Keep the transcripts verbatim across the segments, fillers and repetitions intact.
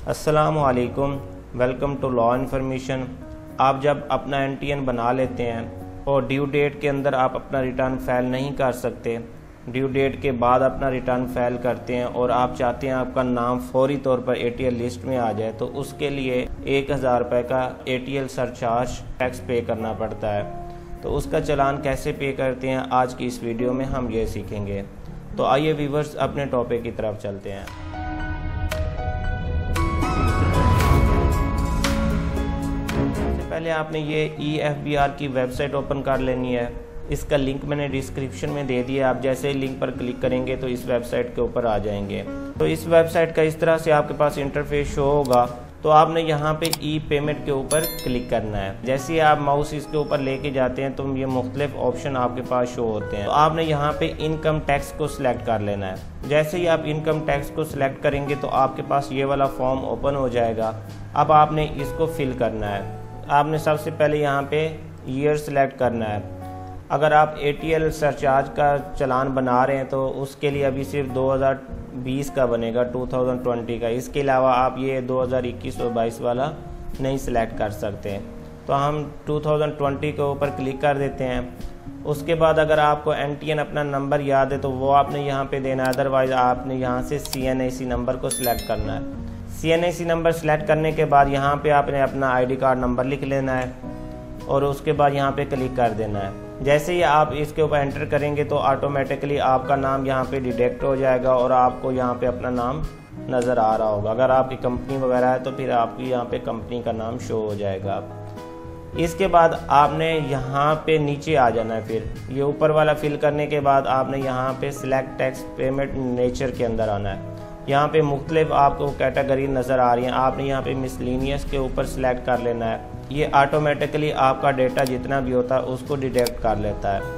अस्सलामुअलैकुम, welcome to law information. आप जब अपना एन टी एन बना लेते हैं और ड्यू डेट के अंदर आप अपना रिटर्न फाइल नहीं कर सकते, ड्यू डेट के बाद अपना रिटर्न फाइल करते हैं और आप चाहते हैं आपका नाम फौरी तौर पर ए टी एल लिस्ट में आ जाए, तो उसके लिए एक हज़ार रुपये का A T L surcharge tax pay करना पड़ता है। तो उसका चालान कैसे पे करते हैं आज की इस वीडियो में हम ये सीखेंगे। तो आइए व्यूवर्स अपने टॉपिक की तरफ चलते हैं। पहले आपने ये ई एफ बी आर की वेबसाइट ओपन कर लेनी है। इसका लिंक मैंने डिस्क्रिप्शन में दे दिया। आप जैसे ही लिंक पर क्लिक करेंगे तो इस वेबसाइट के ऊपर आ जाएंगे। तो इस वेबसाइट का इस तरह से आपके पास इंटरफेस शो होगा। तो आपने यहाँ पे ई पेमेंट के ऊपर क्लिक करना है। जैसे ही आप माउस इसके ऊपर लेके जाते हैं तो ये मुख्तलिफ ऑप्शन आपके पास शो होते हैं। तो आपने यहाँ पे इनकम टैक्स को सिलेक्ट कर लेना है। जैसे ही आप इनकम टैक्स को सिलेक्ट करेंगे तो आपके पास ये वाला फॉर्म ओपन हो जाएगा। अब आपने इसको फिल करना है। आपने सबसे पहले यहाँ पे ईयर सेलेक्ट करना है। अगर आप ए टी एल सरचार्ज का चालान बना रहे हैं तो उसके लिए अभी सिर्फ दो हज़ार बीस का बनेगा, दो हज़ार बीस का। इसके अलावा आप ये दो हज़ार इक्कीस और बाईस वाला नहीं सिलेक्ट कर सकते। तो हम दो हज़ार बीस के ऊपर क्लिक कर देते हैं। उसके बाद अगर आपको एन टी एन अपना नंबर याद है तो वो आपने यहाँ पे देना है। अदरवाइज आपने यहाँ से C N I C number को सिलेक्ट करना है। C N I C number select करने के बाद यहाँ पे आपने अपना आई डी कार्ड नंबर लिख लेना है और उसके बाद यहाँ पे क्लिक कर देना है। जैसे ही आप इसके ऊपर एंटर करेंगे तो ऑटोमेटिकली आपका नाम यहाँ पे डिटेक्ट हो जाएगा और आपको यहाँ पे अपना नाम नज़र आ रहा होगा। अगर आपकी कंपनी वगैरह है तो फिर आपकी यहाँ पे कंपनी का नाम शो हो जाएगा। इसके बाद आपने यहाँ पे नीचे आ जाना है। फिर ये ऊपर वाला फिल करने के बाद आपने यहाँ पे सिलेक्ट टैक्स पेमेंट नेचर के अंदर आना है। यहाँ पे मुख्तलिफ आपको कैटेगरी नज़र आ रही हैं। आपने यहाँ पे मिसलिनियस के ऊपर सिलेक्ट कर लेना है। ये ऑटोमेटिकली आपका डेटा जितना भी होता है उसको डिटेक्ट कर लेता है।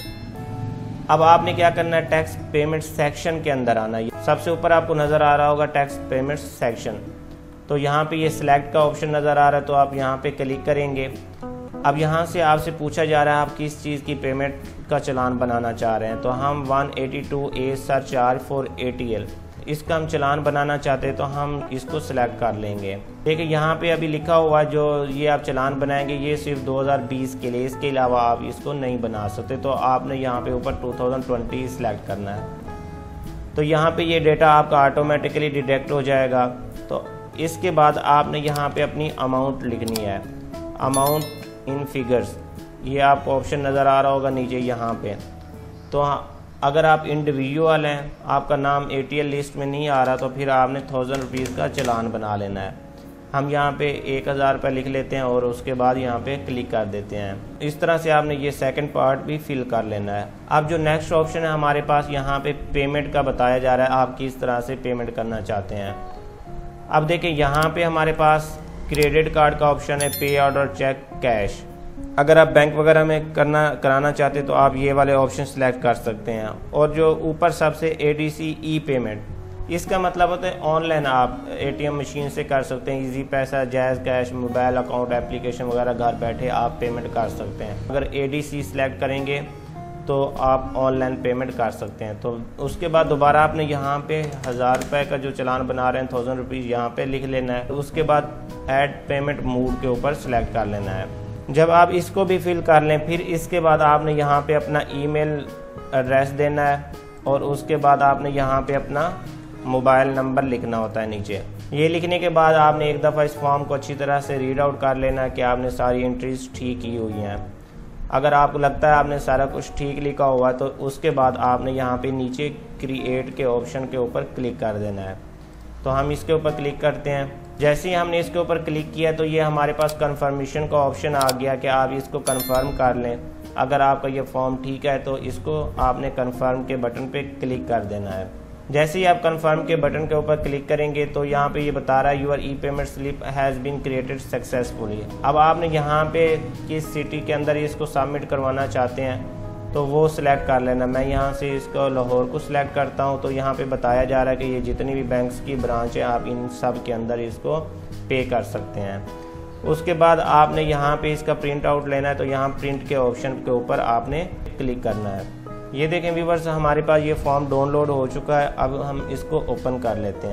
अब आपने क्या करना है, टैक्स पेमेंट सेक्शन के अंदर आना है। सबसे ऊपर आपको नज़र आ रहा होगा टैक्स पेमेंट सेक्शन। तो यहाँ पे ये सिलेक्ट का ऑप्शन नज़र आ रहा है, तो आप यहाँ पे क्लिक करेंगे। अब यहाँ से आपसे पूछा जा रहा है आप किस चीज़ की पेमेंट का चालान बनाना चाह रहे हैं। तो हम one eighty two A surcharge for A T L इसका हम चालान बनाना चाहते हैं तो हम इसको सिलेक्ट कर लेंगे। देखिए यहाँ पे अभी लिखा हुआ है जो ये आप चालान बनाएंगे ये सिर्फ दो हज़ार बीस के लिए, इसके अलावा आप इसको नहीं बना सकते। तो आपने यहाँ पे ऊपर दो हज़ार बीस सिलेक्ट करना है। तो यहाँ पे ये डेटा आपका ऑटोमेटिकली डिटेक्ट हो जाएगा। तो इसके बाद आपने यहाँ पे अपनी अमाउंट लिखनी है, अमाउंट इन फिगर्स। ये आपको ऑप्शन नज़र आ रहा होगा नीचे यहाँ पे। तो अगर आप इंडिविजुअल हैं, आपका नाम ए टी एल लिस्ट में नहीं आ रहा, तो फिर आपने थाउजेंड रुपीज़ का चालान बना लेना है। हम यहाँ पे एक हज़ार रुपये लिख लेते हैं और उसके बाद यहाँ पे क्लिक कर देते हैं। इस तरह से आपने ये सेकंड पार्ट भी फिल कर लेना है। अब जो नेक्स्ट ऑप्शन है हमारे पास यहाँ पे पेमेंट का बताया जा रहा है, आप किस तरह से पेमेंट करना चाहते हैं। अब देखिए यहाँ पे हमारे पास क्रेडिट कार्ड का ऑप्शन है, पे ऑर्डर, चेक, कैश। अगर आप बैंक वगैरह में करना कराना चाहते तो आप ये वाले ऑप्शन सेलेक्ट कर सकते हैं। और जो ऊपर सबसे A D C E payment, इसका मतलब होता है ऑनलाइन आप ए टी एम मशीन से कर सकते हैं। Easypaisa, JazzCash, mobile account application वगैरह घर बैठे आप पेमेंट कर सकते हैं। अगर ए डी सी सेलेक्ट करेंगे तो आप ऑनलाइन पेमेंट कर सकते हैं। तो उसके बाद दोबारा आपने यहाँ पे हज़ार रुपये का जो चालान बना रहे हैं, थाउजेंड रुपीज़ यहाँ पे लिख लेना है। उसके बाद ऐड पेमेंट मोड के ऊपर सेलेक्ट कर लेना है। जब आप इसको भी फिल कर लें फिर इसके बाद आपने यहाँ पे अपना ईमेल एड्रेस देना है और उसके बाद आपने यहाँ पे अपना मोबाइल नंबर लिखना होता है नीचे। ये लिखने के बाद आपने एक दफ़ा इस फॉर्म को अच्छी तरह से रीड आउट कर लेना है कि आपने सारी एंट्रीज ठीक की हुई हैं। अगर आपको लगता है आपने सारा कुछ ठीक लिखा हुआ है तो उसके बाद आपने यहाँ पे नीचे क्रिएट के ऑप्शन के ऊपर क्लिक कर देना है। तो हम इसके ऊपर क्लिक करते हैं। जैसे ही हमने इसके ऊपर क्लिक किया तो ये हमारे पास कंफर्मेशन का ऑप्शन आ गया कि आप इसको कंफर्म कर लें। अगर आपका ये फॉर्म ठीक है तो इसको आपने कंफर्म के बटन पे क्लिक कर देना है। जैसे ही आप कंफर्म के बटन के ऊपर क्लिक करेंगे तो यहाँ पे ये बता रहा है your e payment slip has been created successfully. अब आपने यहाँ पे किस सिटी के अंदर इसको सबमिट करवाना चाहते हैं तो वो सिलेक्ट कर लेना। मैं यहाँ से इसको लाहौर को सिलेक्ट करता हूँ। तो यहाँ पे बताया जा रहा है कि ये जितनी भी बैंक्स की ब्रांच है आप इन सब के अंदर इसको पे कर सकते हैं। उसके बाद आपने यहाँ पे इसका प्रिंट आउट लेना है। तो यहाँ प्रिंट के ऑप्शन के ऊपर आपने क्लिक करना है। ये देखें व्यूवर्स, हमारे पास ये फॉर्म डाउनलोड हो चुका है। अब हम इसको ओपन कर लेते हैं।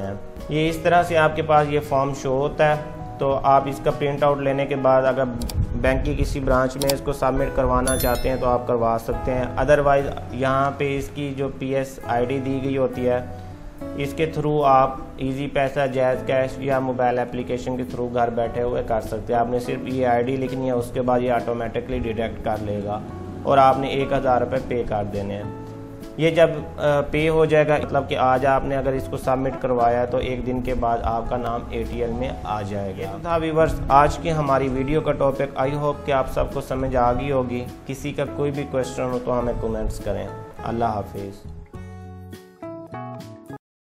ये इस तरह से आपके पास ये फॉर्म शो होता है। तो आप इसका प्रिंट आउट लेने के बाद अगर बैंक की किसी ब्रांच में इसको सबमिट करवाना चाहते हैं तो आप करवा सकते हैं। अदरवाइज़ यहाँ पे इसकी जो पी एस आई डी दी गई होती है, इसके थ्रू आप इजी पैसा, जैज़ कैश या मोबाइल एप्लीकेशन के थ्रू घर बैठे हुए कर सकते हैं। आपने सिर्फ ये आईडी लिखनी है, उसके बाद ये ऑटोमेटिकली डिटेक्ट कर लेगा और आपने एक हज़ार रुपये पे कर देने हैं। ये जब पे हो जाएगा, मतलब कि आज आपने अगर इसको सबमिट करवाया तो एक दिन के बाद आपका नाम ए टी एल में आ जाएगा। तो था व्यूअर्स आज की हमारी वीडियो का टॉपिक। आई होप कि आप सबको समझ आ गई होगी। किसी का कोई भी क्वेश्चन हो तो हमें कमेंट्स करें। अल्लाह हाफिज़।